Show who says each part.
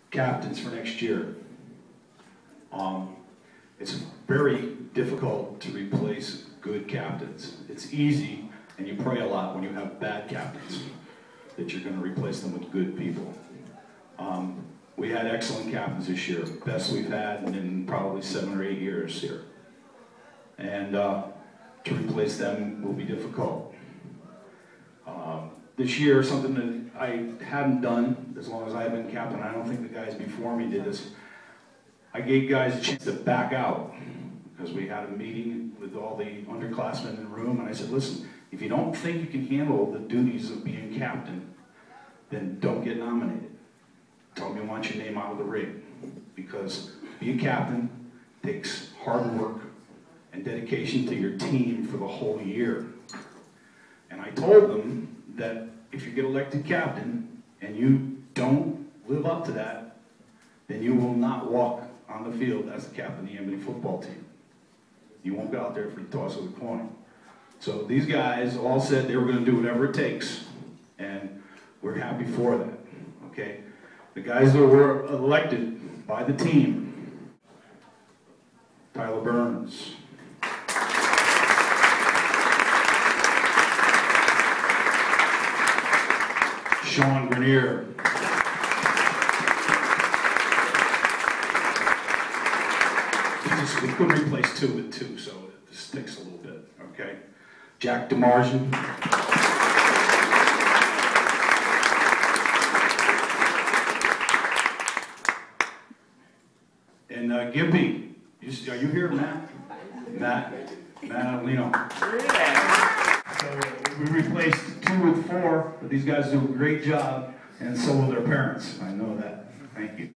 Speaker 1: captains for next year. It's very difficult to replace good captains. It's easy, and you pray a lot when you have bad captains, that you're going to replace them with good people. We had excellent captains this year, best we've had in probably 7 or 8 years here. And to replace them will be difficult. This year, something that I hadn't done as long as I've been captain, I don't think the guys before me did this, I gave guys a chance to back out, because we had a meeting with all the underclassmen in the room, and I said, listen, if you don't think you can handle the duties of being captain, then don't get nominated. Tell me you want your name out of the ring, because being captain takes hard work and dedication to your team for the whole year. And I told them that if you get elected captain and you don't live up to that, then you will not walk on the field as the captain of the Amity football team. You won't go out there for the toss of the coin. So these guys all said they were going to do whatever it takes, and we're happy for that, okay? The guys that were elected by the team: Tyler Burns, Sean Grenier, we couldn't replace 2 with 2, so it sticks a little bit, okay? Jack DeMargin, and Gimpy. Are you here, Matt? Matt Alino. So we replaced 2 with 4, but these guys do a great job, and so will their parents. I know that. Thank you.